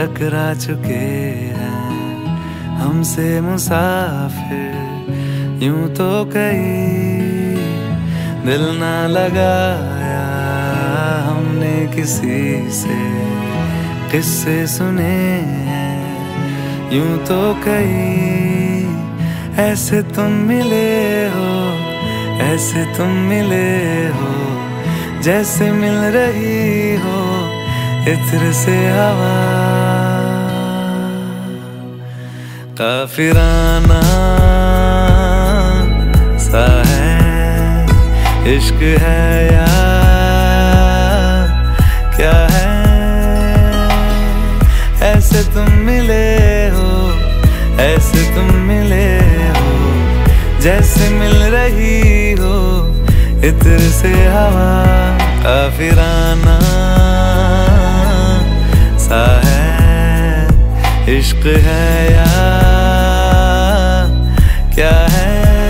टकरा चुके हैं हमसे मुसाफिर। यूं तो कहीं दिल ना लगाया हमने किसी से, किस्से सुने हैं यूं तो कहीं। ऐसे तुम मिले हो, ऐसे तुम मिले हो, जैसे मिल रही हो इत्र से हवा। काफिराना सा है इश्क है या क्या है। ऐसे तुम मिले हो, ऐसे तुम मिले हो, जैसे मिल रही हो इत्र से हवा। काफिराना सा है इश्क है या क्या है।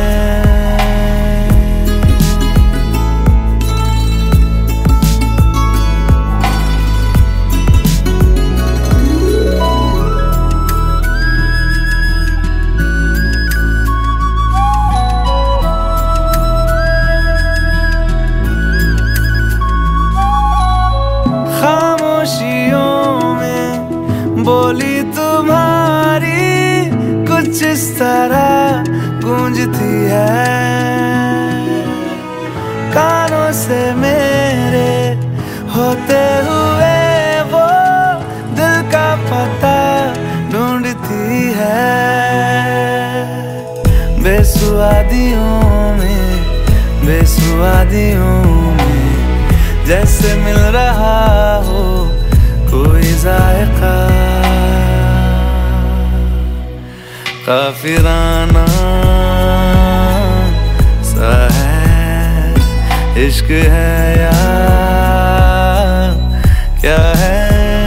बोली तुम्हारी कुछ इस तरह गूंजती है, कानों से मेरे होते हुए वो दिल का पता ढूंढती है। बेसुआदियों में, बेसुआदियों में जैसे मिल रहा हो कोई जायका। काफिराना सा है इश्क है या क्या है।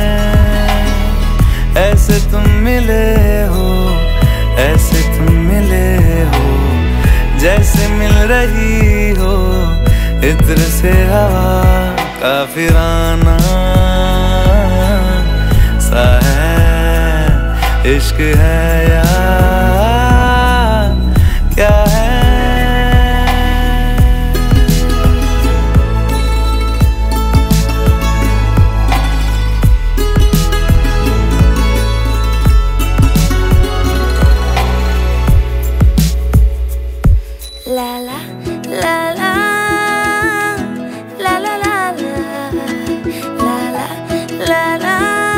ऐसे तुम मिले हो, ऐसे तुम मिले हो, जैसे मिल रही हो इत्र से हवा। काफिराना सा है इश्क है या क्या है। ला ला ला ला ला ला ला ला ला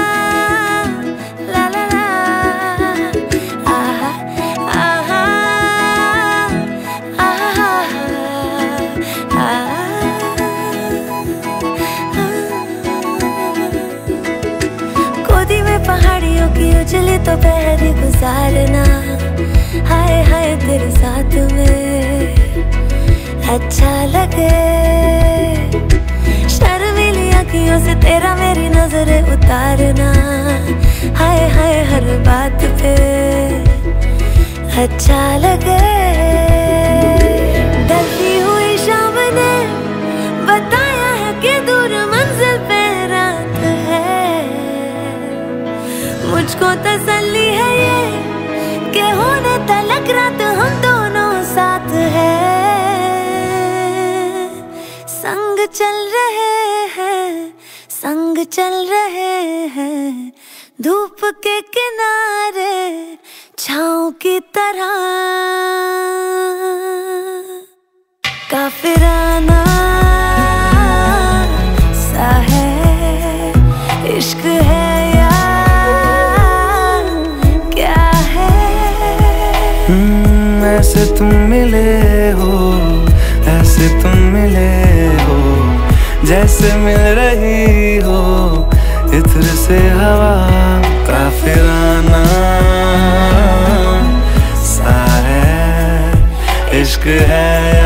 पहाड़ियों की उजली तो पहर गुजारना, हाय हाय तेरे साथ में अच्छा लगे। शर्मीली आँखियों से तेरा मेरी नजर उतारना, हाय हाय हर बात पे अच्छा लगे। ढलती हुई शाम ने बताया है कि दूर मंजिल पे रात है। मुझको तसल्ली है ये कि होने तलक रात हम दोनों साथ हैं। संग चल रहे हैं, संग चल रहे हैं, धूप के किनारे छाँव की तरह। काफिराना सा है इश्क है या क्या है। ऐसे तुम मिले हो, ऐसे तुम मिले हो, जैसे मिल रही हो इत्र से हवा। काफिराना सा है इश्क है